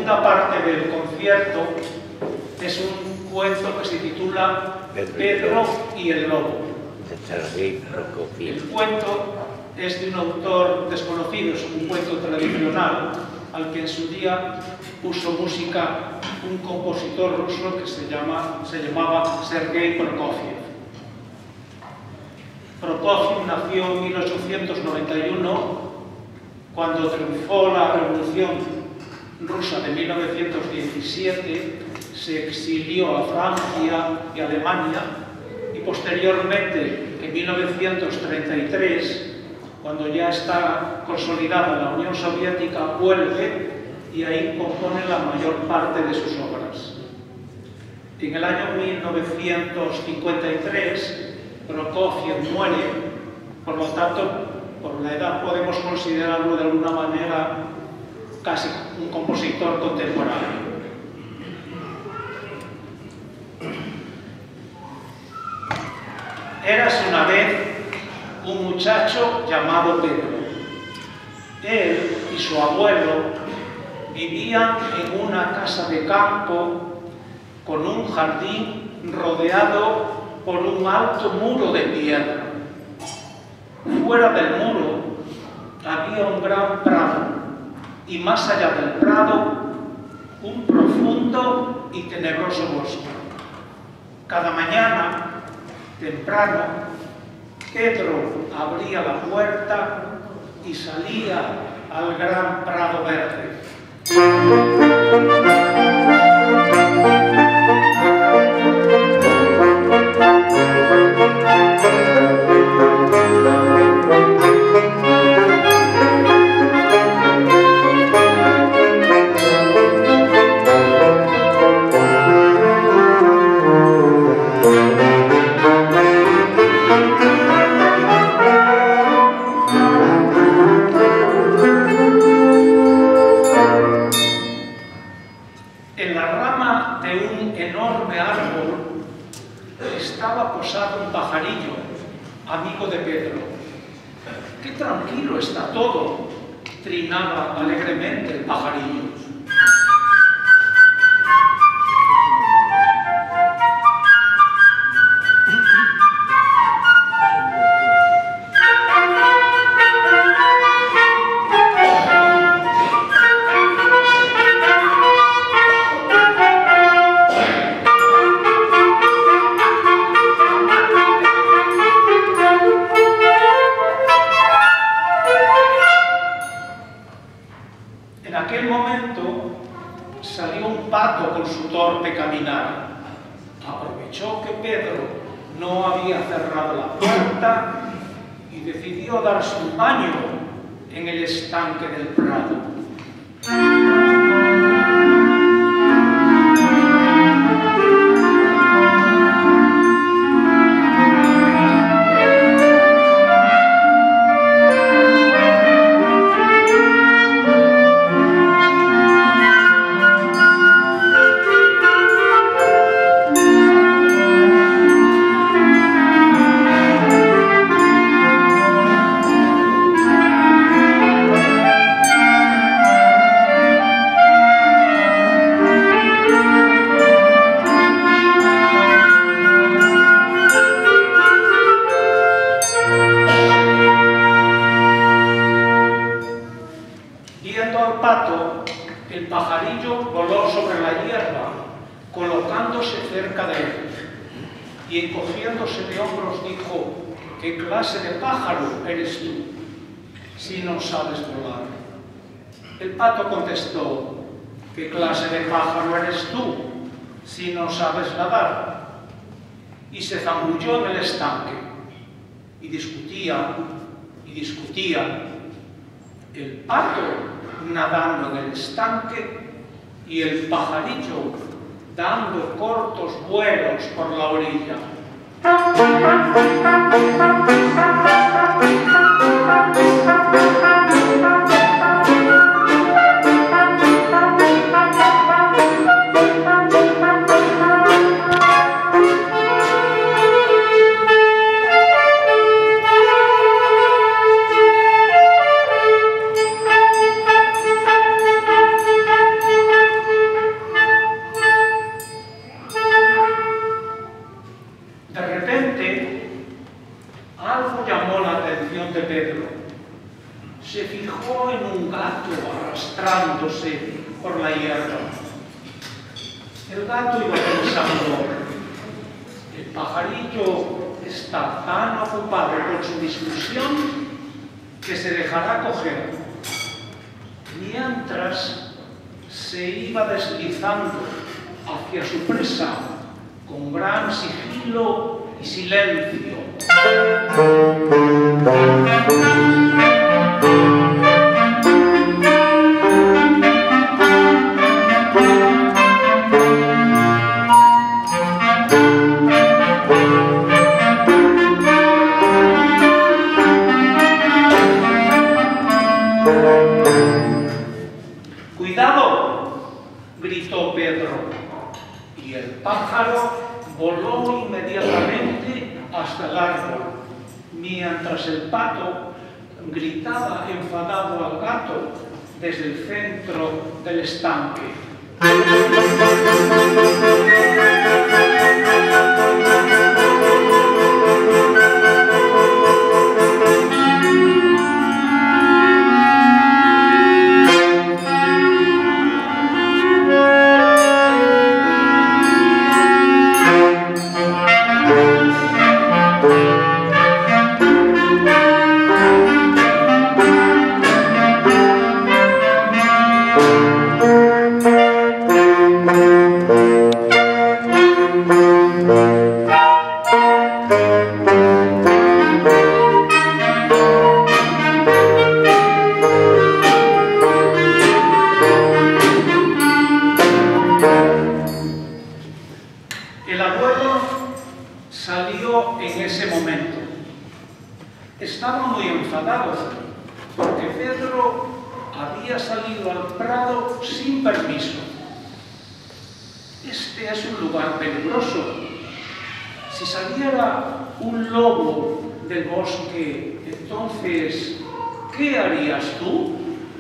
segunda parte del concierto es un cuento que se titula Pedro y el Lobo. El cuento es de un autor desconocido, es un cuento tradicional al que en su día puso música un compositor ruso que se llamaba Sergei Prokofiev. Prokofiev nació en 1891, cuando triunfó la Revolución Rusa de 1917, se exilió a Francia y Alemania y posteriormente, en 1933, cuando ya está consolidada la Unión Soviética, vuelve y ahí compone la mayor parte de sus obras. En el año 1953, Prokofiev muere, por lo tanto, por la edad podemos considerarlo de alguna manera casi un compositor contemporáneo. Érase una vez un muchacho llamado Pedro. Él y su abuelo vivían en una casa de campo con un jardín rodeado por un alto muro de piedra. Fuera del muro había un gran prado y más allá del prado un profundo y tenebroso bosque. Cada mañana, temprano, Pedro abría la puerta y salía al gran prado verde. Estaba posado un pajarillo, amigo de Pedro. ¡Qué tranquilo está todo!, trinaba alegremente el pajarillo. En aquel momento salió un pato con su torpe caminar. Aprovechó que Pedro no había cerrado la puerta y decidió darse un baño en el estanque del prado. El pajarillo voló sobre la hierba, colocándose cerca de él, y encogiéndose de hombros dijo: ¿qué clase de pájaro eres tú, si no sabes volar? El pato contestó: ¿qué clase de pájaro eres tú, si no sabes nadar? Y se zambulló en el estanque, y discutían, y discutían. El pato nadando en el estanque y el pajarillo dando cortos vuelos por la orilla. Algo llamó la atención de Pedro. Se fijó en un gato arrastrándose por la hierba. El gato iba pensando: el pajarillo está tan ocupado con su discusión que se dejará coger. Mientras se iba deslizando hacia su presa con gran sigilo y silencio. ¡Cuidado!, gritó Pedro, y el pájaro voló inmediatamente hasta el árbol, mientras el pato gritaba enfadado al gato desde el centro del estanque. El abuelo salió en ese momento. Estaba muy enfadado porque Pedro había salido al prado sin permiso. Este es un lugar peligroso. Si saliera un lobo del bosque, entonces, ¿qué harías tú?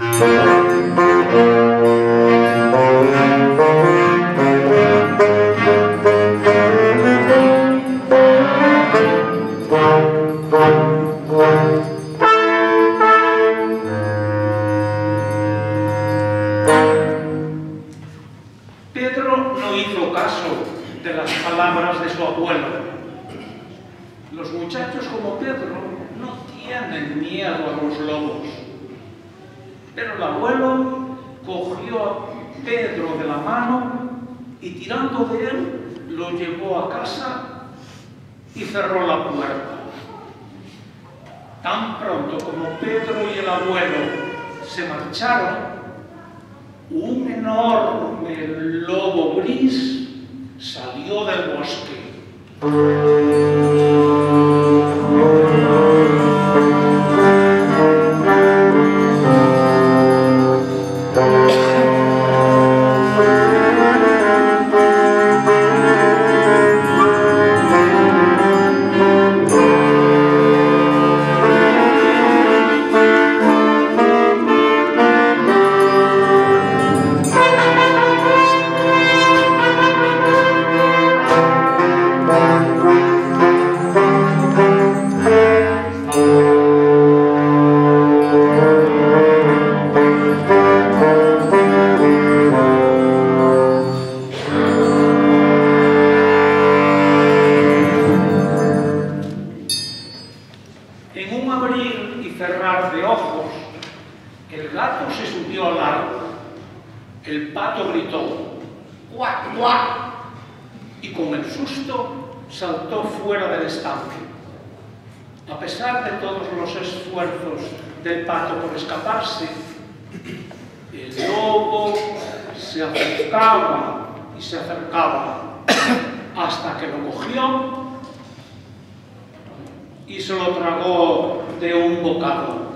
Pedro no hizo caso de las palabras de su abuelo. Los muchachos como Pedro no tienen miedo a los lobos. Pero el abuelo cogió a Pedro de la mano y, tirando de él, lo llevó a casa y cerró la puerta. Tan pronto como Pedro y el abuelo se marcharon, un enorme lobo gris salió del bosque. En un abrir y cerrar de ojos, el gato se subió al árbol. El pato gritó ¡cuac, cuac! Y con el susto saltó fuera del estanque. A pesar de todos los esfuerzos del pato por escaparse, el lobo se acercaba y se acercaba hasta que lo cogió y se lo tragó de un bocado.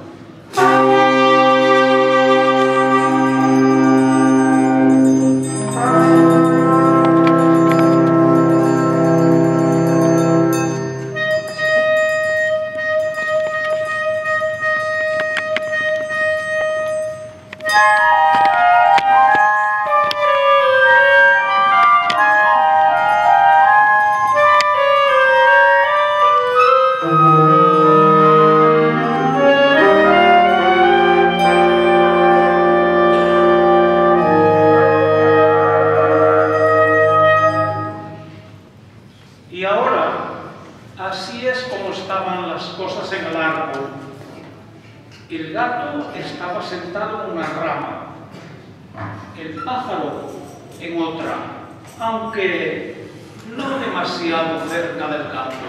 estaban las cosas en el árbol. El gato estaba sentado en una rama, el pájaro en otra, aunque no demasiado cerca del gato.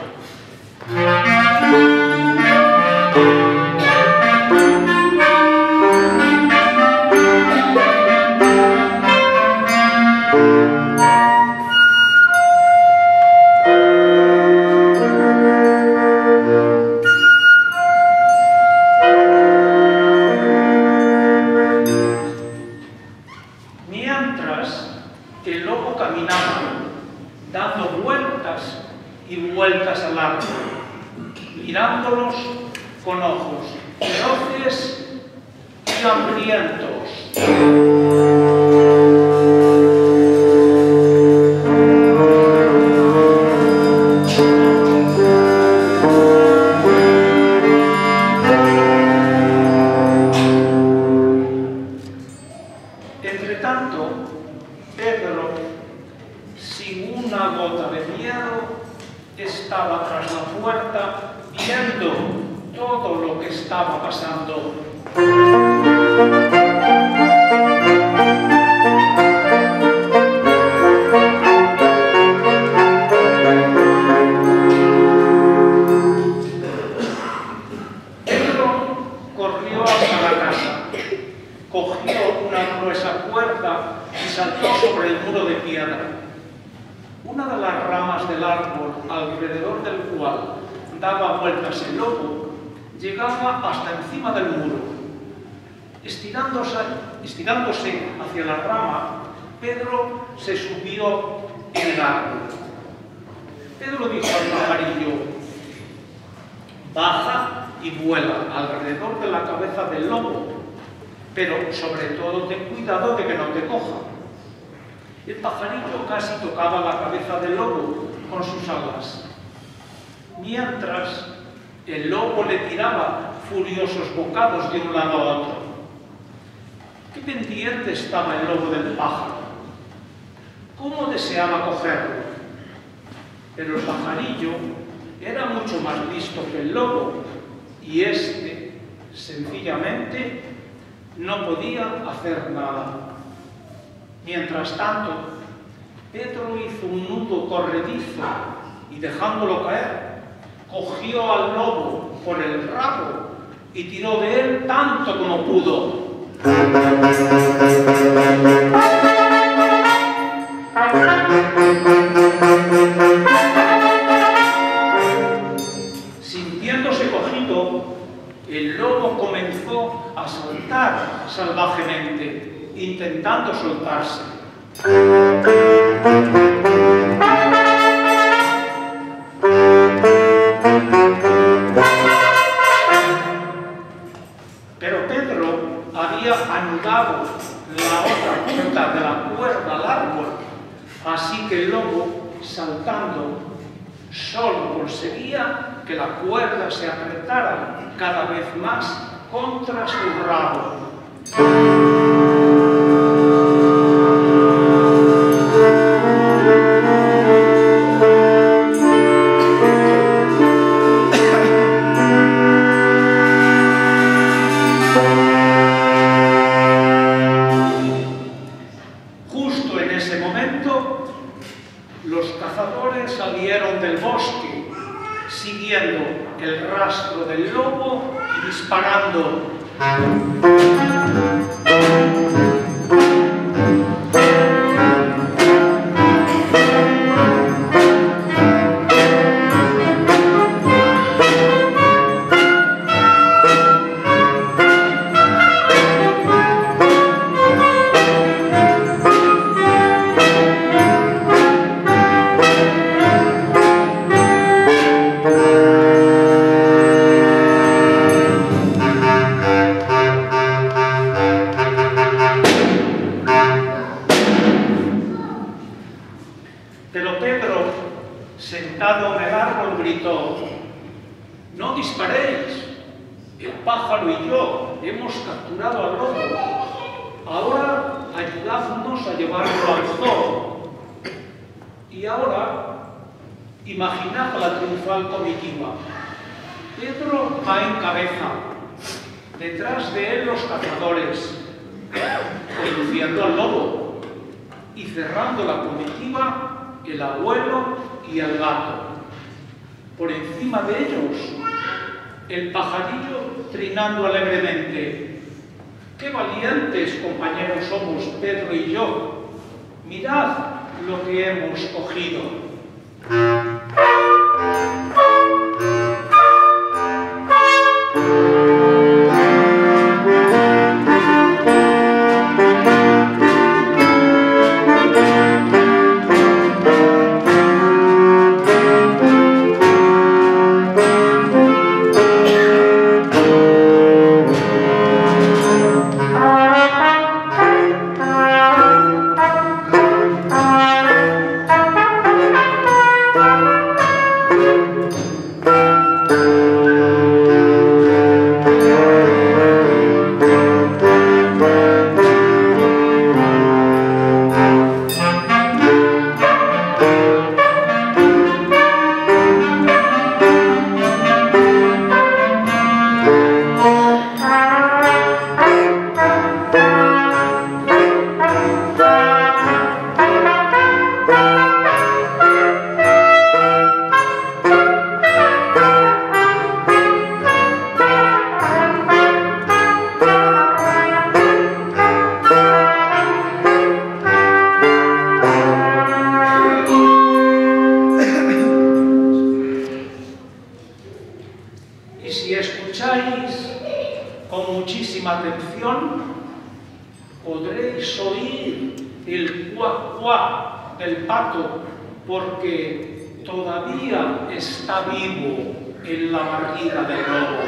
El lobo caminaba, dando vueltas y vueltas al árbol, mirándolos con ojos feroces y hambrientos. Entretanto, Pedro, sin una gota de miedo, estaba tras la puerta viendo todo lo que estaba pasando. Pedro corrió hasta la casa, cogió una gruesa cuerda y saltó sobre el muro de piedra. Una de las ramas del árbol alrededor del cual daba vueltas el lobo llegaba hasta encima del muro. Estirándose hacia la rama, Pedro se subió en el árbol. Pedro dijo al pajarillo: baja y vuela alrededor de la cabeza del lobo, pero sobre todo ten cuidado de que no te coja. El pajarillo casi tocaba la cabeza del lobo con sus alas, mientras el lobo le tiraba furiosos bocados de un lado a otro. Qué pendiente estaba el lobo del pájaro. Cómo deseaba cogerlo. Pero el pajarillo era mucho más listo que el lobo y éste, sencillamente, no podía hacer nada. Mientras tanto, Pedro hizo un nudo corredizo y, dejándolo caer, cogió al lobo por el rabo y tiró de él tanto como pudo. Sintiéndose cogido, el lobo comenzó a saltar salvajemente, intentando soltarse. Pero Pedro había anudado la otra punta de la cuerda al árbol, así que el lobo, saltando, solo conseguía que la cuerda se apretara cada vez más contra su rabo. Justo en ese momento, los cazadores salieron del bosque, siguiendo el rastro del lobo y disparando. Pero Pedro, sentado en el árbol, gritó: «¡No disparéis! El pájaro y yo hemos capturado al lobo. Ahora ayudadnos a llevarlo al zoo. Y ahora, imaginad la triunfal comitiva. Pedro va en cabeza, detrás de él los cazadores, conduciendo al lobo y cerrando la comitiva el abuelo y el gato. Por encima de ellos, el pajarillo trinando alegremente. ¡Qué valientes compañeros somos Pedro y yo! Mirad lo que hemos cogido. Con muchísima atención, podréis oír el cuac cuac del pato, porque todavía está vivo en la barriga del lobo.